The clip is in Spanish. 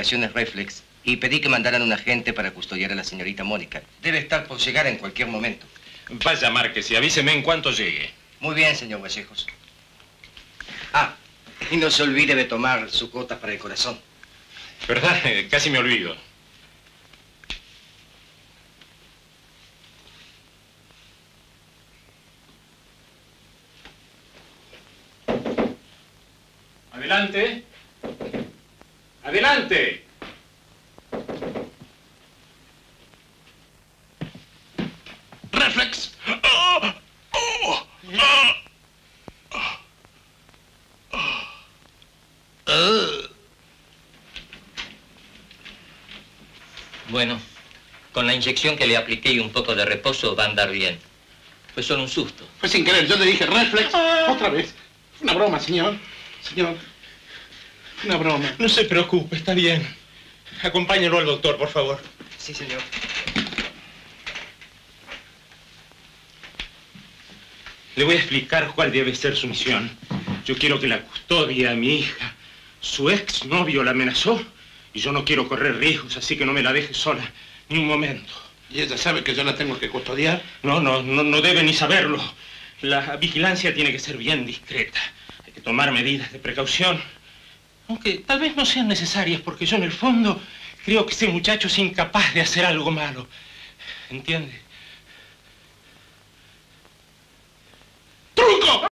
operaciones Reflex y pedí que mandaran un agente para custodiar a la señorita Mónica. Debe estar por llegar en cualquier momento. Vaya, Márquez, y avíseme en cuanto llegue. Muy bien, señor Vallejos. Ah, y no se olvide de tomar su gota para el corazón. ¿Verdad? Casi me olvido. Adelante. Adelante. Reflex. Bueno, con la inyección que le apliqué y un poco de reposo va a andar bien. Fue solo un susto. Fue sin querer, yo le dije Reflex. Otra vez. Fue una broma, señor. Señor. Una broma. No se preocupe, está bien. Acompáñelo al doctor, por favor. Sí, señor. Le voy a explicar cuál debe ser su misión. Yo quiero que la custodie a mi hija. Su exnovio la amenazó y yo no quiero correr riesgos, así que no me la deje sola ni un momento. ¿Y ella sabe que yo la tengo que custodiar? No debe ni saberlo. La vigilancia tiene que ser bien discreta. Hay que tomar medidas de precaución. Aunque tal vez no sean necesarias, porque yo en el fondo creo que ese muchacho es incapaz de hacer algo malo. ¿Entiende?